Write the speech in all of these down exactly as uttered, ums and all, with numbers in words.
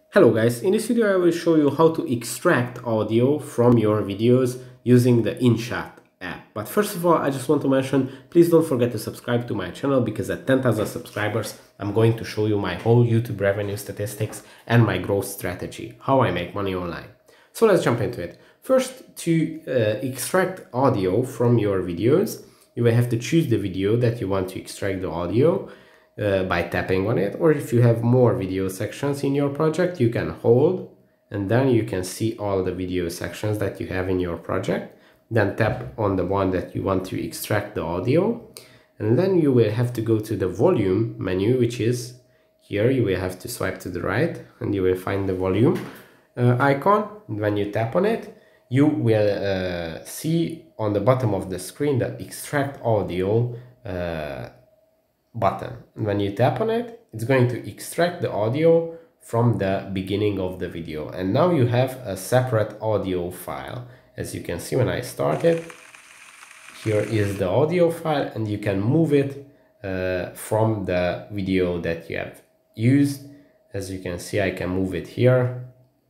Hello guys, in this video I will show you how to extract audio from your videos using the InShot app. But first of all, I just want to mention, please don't forget to subscribe to my channel, because at ten thousand subscribers I'm going to show you my whole YouTube revenue statistics and my growth strategy, how I make money online. So let's jump into it. First, to uh, extract audio from your videos, you will have to choose the video that you want to extract the audio Uh, by tapping on it, or if you have more video sections in your project, you can hold and then you can see all the video sections that you have in your project. Then tap on the one that you want to extract the audio, and then you will have to go to the volume menu, which is here. You will have to swipe to the right and you will find the volume uh, icon. When you tap on it, you will uh, see on the bottom of the screen the extract audio uh, button. And when you tap on it, it's going to extract the audio from the beginning of the video, and now you have a separate audio file. As you can see, when I start it, here is the audio file, and you can move it uh, from the video that you have used. As you can see, I can move it here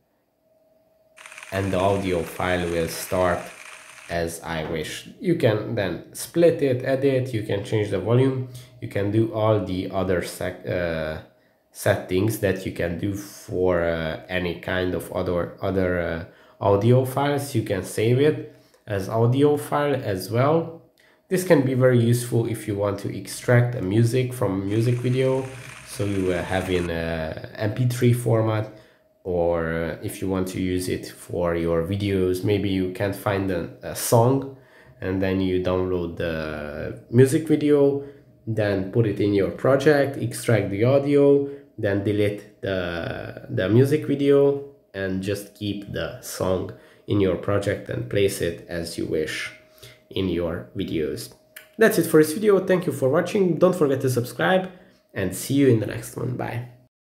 and the audio file will start as I wish. You can then split it, edit, you can change the volume, you can do all the other sec uh, settings that you can do for uh, any kind of other other uh, audio files. You can save it as audio file as well. This can be very useful if you want to extract a music from a music video, so you uh, have in a M P three format, or if you want to use it for your videos. Maybe you can't find a, a song, and then you download the music video, then put it in your project, extract the audio, then delete the, the music video, and just keep the song in your project and place it as you wish in your videos. That's it for this video. Thank you for watching. Don't forget to subscribe, and see you in the next one. Bye.